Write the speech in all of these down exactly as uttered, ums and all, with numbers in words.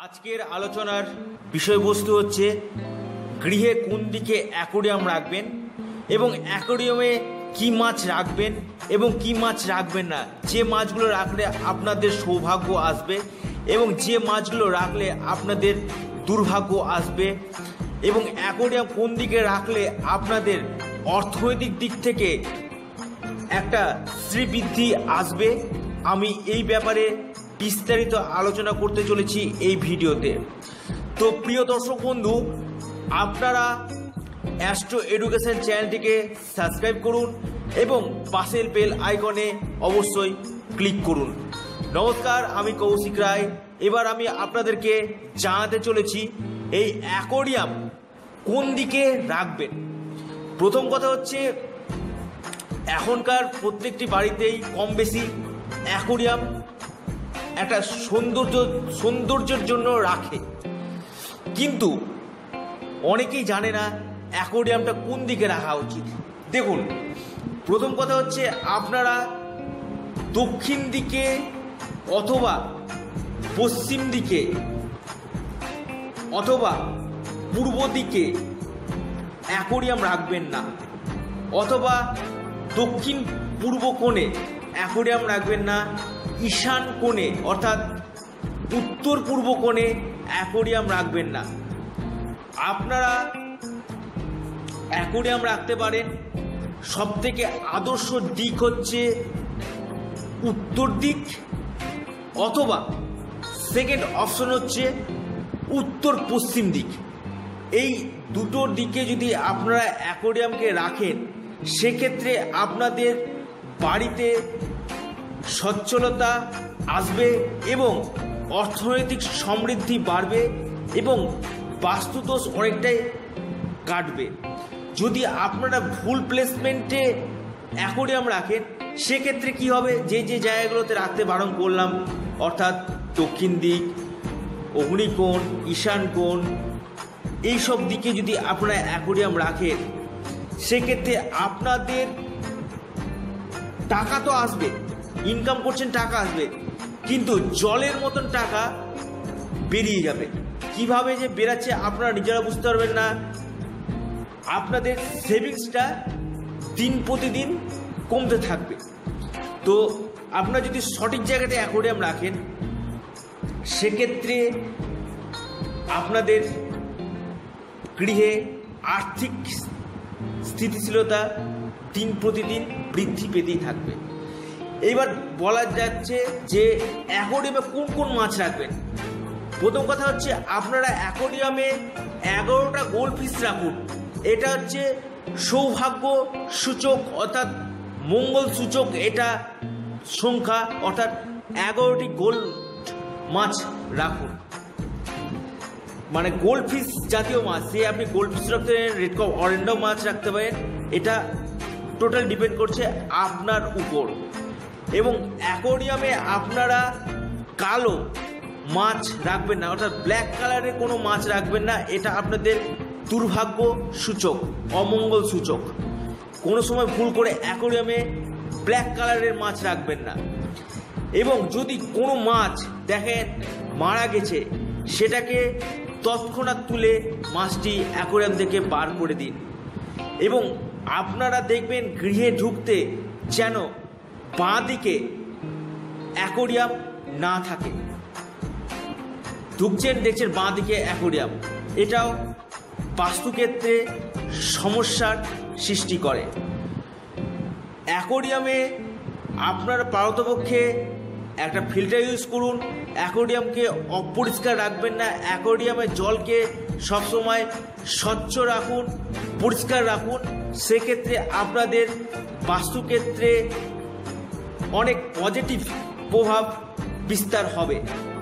আজকের আলোচনার বিষয়বস্তু হচ্ছে গৃহে কোন দিকে অ্যাকোরিয়াম রাখবেন এবং অ্যাকোরিয়ামে কি মাছ রাখবেন এবং কি মাছ রাখবেন না, যে মাছগুলো রাখলে আপনাদের সৌভাগ্য আসবে এবং যে মাছগুলো রাখলে আপনাদের দুর্ভাগ্য আসবে এবং অ্যাকোরিয়াম কোন দিকে রাখলে আপনাদের অর্থনৈতিক দিক থেকে একটা শ্রীবৃদ্ধি আসবে, আমি এই ব্যাপারে বিস্তারিত আলোচনা করতে চলেছি এই ভিডিওতে। তো প্রিয় দর্শক বন্ধু, আপনারা অ্যাস্ট্রো এডুকেশন চ্যানেলটিকে সাবস্ক্রাইব করুন এবং পাশের বেল আইকনে অবশ্যই ক্লিক করুন। নমস্কার, আমি কৌশিক রায়। এবার আমি আপনাদেরকে জানাতে চলেছি এই অ্যাকোরিয়াম কোন দিকে রাখবেন। প্রথম কথা হচ্ছে, এখনকার প্রত্যেকটি বাড়িতেই কম বেশি অ্যাকোরিয়াম একটা সৌন্দর্য সৌন্দর্যের জন্য রাখে, কিন্তু অনেকেই জানে না অ্যাকোরিয়ামটা কোন দিকে রাখা উচিত। দেখুন, প্রথম কথা হচ্ছে, আপনারা দক্ষিণ দিকে অথবা পশ্চিম দিকে অথবা পূর্ব দিকে অ্যাকোরিয়াম রাখবেন না, অথবা দক্ষিণ পূর্ব কোণে অ্যাকোরিয়াম রাখবেন না, ঈশান কোণে অর্থাৎ উত্তর পূর্ব কোণে অ্যাকোরিয়াম রাখবেন না। আপনারা অ্যাকোরিয়াম রাখতে পারেন, সব থেকে আদর্শ দিক হচ্ছে উত্তর দিক, অথবা সেকেন্ড অপশন হচ্ছে উত্তর পশ্চিম দিক। এই দুটো দিকে যদি আপনারা অ্যাকোরিয়ামকে রাখেন, সেক্ষেত্রে আপনাদের বাড়িতে সচ্ছলতা আসবে এবং অর্থনৈতিক সমৃদ্ধি বাড়বে এবং বাস্তুদোষ অনেকটাই কাটবে। যদি আপনারা ভুল প্লেসমেন্টে অ্যাকোরিয়াম রাখেন, সেক্ষেত্রে কি হবে, যে যে জায়গাগুলোতে রাখতে বারণ করলাম, অর্থাৎ দক্ষিণ দিক, অগ্নিকোণ, ঈশান কোণ, এইসব দিকে যদি আপনারা অ্যাকোরিয়াম রাখেন, সেক্ষেত্রে আপনাদের টাকা তো আসবে, ইনকাম করছেন, টাকা আসবে, কিন্তু জলের মতন টাকা বেরিয়ে যাবে। কিভাবে যে বেরাচ্ছে আপনারা নিজেরা বুঝতে পারবেন না। আপনাদের সেভিংসটা দিন প্রতিদিন কমতে থাকবে। তো আপনারা যদি সঠিক জায়গাতে অ্যাকোরিয়াম রাখেন, সেক্ষেত্রে আপনাদের গৃহে আর্থিক স্থিতিশীলতা দিন প্রতিদিন বৃদ্ধি পেতেই থাকবে। এইবার বলা যাচ্ছে যে অ্যাকোরিয়ামে কোন কোন মাছ রাখবেন। প্রথম কথা হচ্ছে, আপনারা অ্যাকোরিয়ামে এগারোটা গোল্ড ফিশ রাখুন। এটা হচ্ছে সৌভাগ্য সূচক অর্থাৎ মঙ্গল সূচক এটা সংখ্যা, অর্থাৎ এগারোটি গোল্ড মাছ রাখুন। মানে গোল্ড ফিশ জাতীয় মাছ, সে আপনি গোল্ড ফিশ রাখতে পারেন, রেড কাপ অরেন্ডাও মাছ রাখতে পারেন, এটা টোটাল ডিপেন্ড করছে আপনার উপর। এবং অ্যাকোরিয়ামে আপনারা কালো মাছ রাখবেন না, অর্থাৎ ব্ল্যাক কালারের কোনো মাছ রাখবেন না, এটা আপনাদের দুর্ভাগ্য সূচক, অমঙ্গল সূচক। কোনো সময় ভুল করে অ্যাকোরিয়ামে ব্ল্যাক কালারের মাছ রাখবেন না। এবং যদি কোনো মাছ দেখেন মারা গেছে, সেটাকে তৎক্ষণাৎ তুলে মাছটি অ্যাকোরিয়াম থেকে বার করে দিন। এবং আপনারা দেখবেন গৃহে ঢুকতে যেন বাঁ দিকে অ্যাকোরিয়াম না থাকে। ঢুকছেন, দেখছেন বাঁ দিকে অ্যাকোরিয়াম, এটাও বাস্তুক্ষেত্রে সমস্যার সৃষ্টি করে। অ্যাকোরিয়ামে আপনারা পারতপক্ষে একটা ফিল্টার ইউজ করুন। অ্যাকোরিয়ামকে অপরিষ্কার রাখবেন না, অ্যাকোরিয়ামের জলকে সবসময় স্বচ্ছ রাখুন, পরিষ্কার রাখুন। সেক্ষেত্রে আপনাদের বাস্তুক্ষেত্রে অনেক পজিটিভ প্রভাব বিস্তার হবে।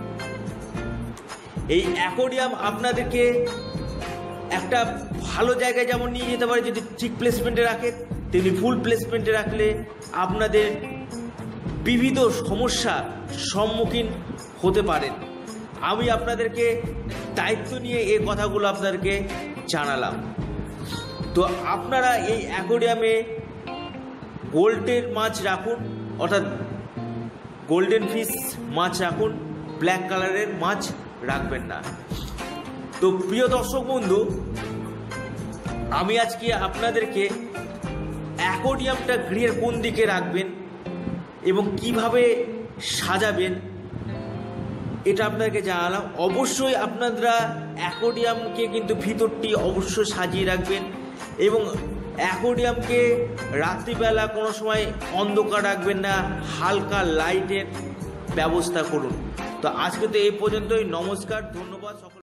এই অ্যাকোরিয়াম আপনাদেরকে একটা ভালো জায়গায় যেমন নিয়ে যেতে পারে যদি ঠিক প্লেসমেন্টে রাখেন, তেমনি ভুল প্লেসমেন্টে রাখলে আপনাদের বিবিধ সমস্যার সম্মুখীন হতে পারেন। আমি আপনাদেরকে দায়িত্ব নিয়ে এই কথাগুলো আপনাদেরকে জানালাম। তো আপনারা এই অ্যাকোরিয়ামে গোল্ডের মাছ রাখুন, অর্থাৎ গোল্ডেন ফিশ মাছ রাখুন, ব্ল্যাক কালারের মাছ রাখবেন না। তো প্রিয় দর্শক বন্ধু, আমি আজকে আপনাদেরকে অ্যাকোয়ারিয়ামটা গৃহের কোন দিকে রাখবেন এবং কিভাবে সাজাবেন এটা আপনাদেরকে জানালাম। অবশ্যই আপনারা অ্যাকোয়ারিয়ামকে কিন্তু ভিতরটি অবশ্যই সাজিয়ে রাখবেন এবং অ্যাকোয়ারিয়ামকে রাত্রিবেলা কোনো সময় অন্ধকার রাখবেন না, হালকা লাইটের ব্যবস্থা করুন। তো আজকে তো এই পর্যন্তই। নমস্কার, ধন্যবাদ সকল।